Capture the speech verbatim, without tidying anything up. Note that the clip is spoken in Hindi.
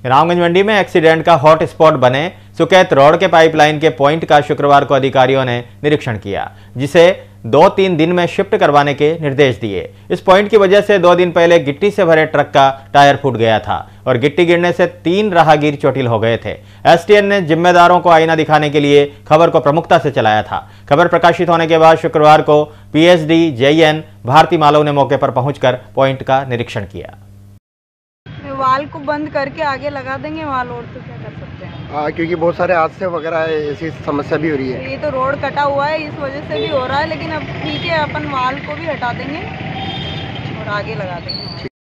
रामगंज मंडी में एक्सीडेंट का हॉट स्पॉट बने सुकैत रोड के पाइपलाइन के पॉइंट का शुक्रवार को अधिकारियों ने निरीक्षण किया, जिसे दो तीन दिन में शिफ्ट करवाने के निर्देश दिए। इस पॉइंट की वजह से दो दिन पहले गिट्टी से भरे ट्रक का टायर फूट गया था और गिट्टी गिरने से तीन राहगीर चोटिल हो गए थे। एसटीएन ने जिम्मेदारों को आईना दिखाने के लिए खबर को प्रमुखता से चलाया था। खबर प्रकाशित होने के बाद शुक्रवार को पीएचडी जेईएन भारती मालव ने मौके पर पहुंचकर पॉइंट का निरीक्षण किया। वाल को बंद करके आगे लगा देंगे वाल, और तो क्या कर सकते हैं। आ, क्योंकि बहुत सारे हादसे वगैरह ऐसी समस्या भी हो रही है। ये तो रोड कटा हुआ है, इस वजह से भी हो रहा है, लेकिन अब ठीक है, अपन वाल को भी हटा देंगे और आगे लगा देंगे।